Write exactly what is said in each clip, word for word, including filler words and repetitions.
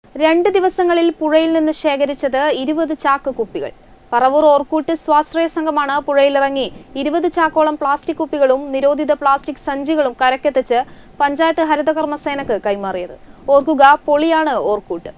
രണ്ട് ദിവസങ്ങളിൽ പുഴയിൽ നിന്ന് ശേഖരിച്ചത് ഇരുപത് ചാക്ക് കുപ്പികൾ. പറവൂർ ഓർക്കൂട്ട് സ്വാശ്രയ സംഘമാണ് പുഴയിലിറങ്ങി ഇരുപത് ചാക്കോളം പ്ലാസ്റ്റിക് കുപ്പികളും നിരോധിത പ്ലാസ്റ്റിക് സഞ്ചികളും കരക്കെത്തിച്ച് പഞ്ചായത്ത് ഹരിതകർമ്മസേനക്ക് കൈമാറിയത്. ഓർക്കുക, പൊളിയാണ് ഓർക്കൂട്ട്.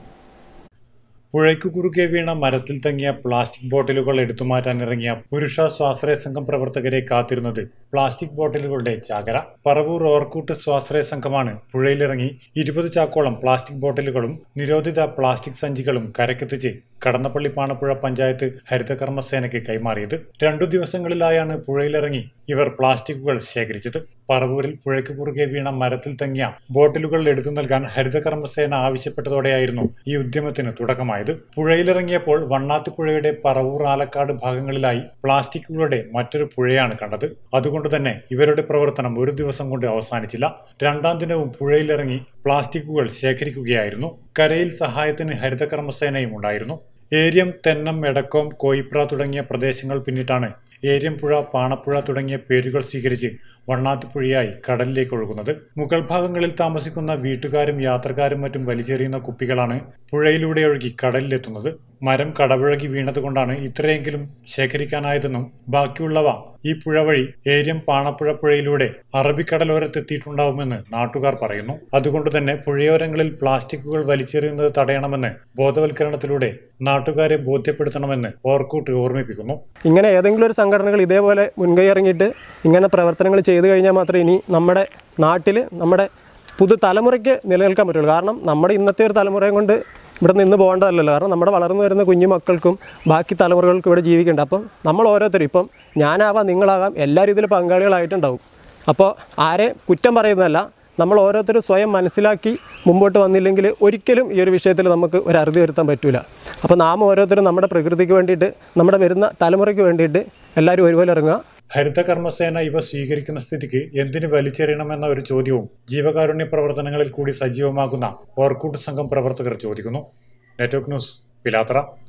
പുഴയ്ക്കു കുറുകെ വീണ മരത്തിൽ തങ്ങിയ പ്ലാസ്റ്റിക് ബോട്ടിലുകൾ എടുത്തുമാറ്റാനിറങ്ങിയ പുരുഷ സ്വാശ്രയ സംഘം പ്രവർത്തകരെ കാത്തിരുന്നത് പ്ലാസ്റ്റിക് ബോട്ടിലുകളുടെ ചാകര. പറവൂർ ഓർക്കൂട്ട് സ്വാശ്രയ സംഘമാണ് പുഴയിലിറങ്ങി ഇരുപത് ചാക്കോളം പ്ലാസ്റ്റിക് ബോട്ടിലുകളും നിരോധിത പ്ലാസ്റ്റിക് സഞ്ചികളും കരക്കെത്തിച്ച് കടന്നപ്പള്ളി പാണപ്പുഴ പഞ്ചായത്ത് ഹരിതകർമ്മസേനയ്ക്ക് കൈമാറിയത്. രണ്ടു ദിവസങ്ങളിലായാണ് പുഴയിലിറങ്ങി ഇവർ പ്ലാസ്റ്റിക്കുകൾ ശേഖരിച്ചത്. പറവൂരിൽ പുഴയ്ക്ക് കുറുകെ വീണ മരത്തിൽ തങ്ങിയ ബോട്ടിലുകൾ എടുത്തു നൽകാൻ ഹരിതകർമ്മസേന ആവശ്യപ്പെട്ടതോടെയായിരുന്നു ഈ ഉദ്യമത്തിന് തുടക്കമായത്. പുഴയിലിറങ്ങിയപ്പോൾ വണ്ണാത്തിപ്പുഴയുടെ പറവൂർ ആലക്കാട് ഭാഗങ്ങളിലായി പ്ലാസ്റ്റിക്കുകളുടെ മറ്റൊരു പുഴയാണ് കണ്ടത്. അതുകൊണ്ട് തന്നെ ഇവരുടെ പ്രവർത്തനം ഒരു ദിവസം കൊണ്ട് അവസാനിച്ചില്ല. രണ്ടാം ദിനവും പുഴയിലിറങ്ങി പ്ലാസ്റ്റിക്കുകൾ ശേഖരിക്കുകയായിരുന്നു. കരയിൽ സഹായത്തിന് ഹരിതകർമ്മസേനയും ഉണ്ടായിരുന്നു. ഏര്യം, തെന്നം, എടക്കോം, കോയിപ്ര തുടങ്ങിയ പ്രദേശങ്ങൾ പിന്നിട്ടാണ് ഏര്യം പുഴ, പാണപ്പുഴ തുടങ്ങിയ പേരുകൾ സ്വീകരിച്ച് വണ്ണാത്തിപ്പുഴയായി കടലിലേക്ക് ഒഴുകുന്നത്. മുകൾ ഭാഗങ്ങളിൽ താമസിക്കുന്ന വീട്ടുകാരും യാത്രക്കാരും മറ്റും വലിച്ചെറിയുന്ന കുപ്പികളാണ് പുഴയിലൂടെ ഒഴുകി കടലിലെത്തുന്നത്. മരം കടപുഴകി വീണതുകൊണ്ടാണ് ഇത്രയെങ്കിലും ശേഖരിക്കാനായതെന്നും ബാക്കിയുള്ളവ ഈ പുഴ വഴി ഏര്യം, പാണപ്പുഴ പുഴയിലൂടെ അറബിക്കടലോരത്തെത്തിയിട്ടുണ്ടാവുമെന്ന് നാട്ടുകാർ പറയുന്നു. അതുകൊണ്ട് തന്നെ പുഴയോരങ്ങളിൽ പ്ലാസ്റ്റിക്കുകൾ വലിച്ചെറിയുന്നത് തടയണമെന്ന് ബോധവൽക്കരണത്തിലൂടെ നാട്ടുകാരെ ബോധ്യപ്പെടുത്തണമെന്ന് ഓർക്കൂട്ട് ഓർമ്മിപ്പിക്കുന്നു. ഇങ്ങനെ ഏതെങ്കിലും ഒരു സംഘടനകൾ ഇതേപോലെ മുൻകൈ ഇറങ്ങിയിട്ട് ഇങ്ങനെ പ്രവർത്തനങ്ങൾ ചെയ്തു കഴിഞ്ഞാൽ മാത്രമേ ഇനി നമ്മുടെ നാട്ടിൽ നമ്മുടെ പുതു തലമുറയ്ക്ക് നിലനിൽക്കാൻ പറ്റുള്ളൂ. കാരണം നമ്മുടെ ഇന്നത്തെ ഒരു തലമുറയും കൊണ്ട് ഇവിടെ നിന്ന് പോകേണ്ടതല്ലല്ലോ. കാരണം നമ്മുടെ വളർന്നു വരുന്ന കുഞ്ഞു മക്കൾക്കും ബാക്കി തലമുറകൾക്കും ഇവിടെ ജീവിക്കേണ്ട. അപ്പം നമ്മൾ ഓരോരുത്തരും, ഇപ്പം ഞാനാവാം, നിങ്ങളാകാം, എല്ലാവരും ഇതിൽ പങ്കാളികളായിട്ടുണ്ടാവും. അപ്പോൾ ആരെ കുറ്റം പറയുന്നതല്ല, നമ്മൾ ഓരോരുത്തരും സ്വയം മനസ്സിലാക്കി മുമ്പോട്ട് വന്നില്ലെങ്കിൽ ഒരിക്കലും ഈ ഒരു വിഷയത്തിൽ നമുക്ക് ഒരു അറുതി വരുത്താൻ പറ്റില്ല. അപ്പോൾ നാം ഓരോരുത്തരും നമ്മുടെ പ്രകൃതിക്ക് വേണ്ടിയിട്ട്, നമ്മുടെ വരുന്ന തലമുറയ്ക്ക് വേണ്ടിയിട്ട് എല്ലാവരും ഒരുപോലെ ഇറങ്ങുക. ഹരിതകർമ്മസേന ഇവ സ്വീകരിക്കുന്ന സ്ഥിതിക്ക് എന്തിനു വലിച്ചെറിയണമെന്ന ഒരു ചോദ്യവും ജീവകാരുണ്യ പ്രവർത്തനങ്ങളിൽ കൂടി സജീവമാകുന്ന ഓർക്കൂട്ട് സംഘം പ്രവർത്തകർ ചോദിക്കുന്നു. Network news, Pilathara.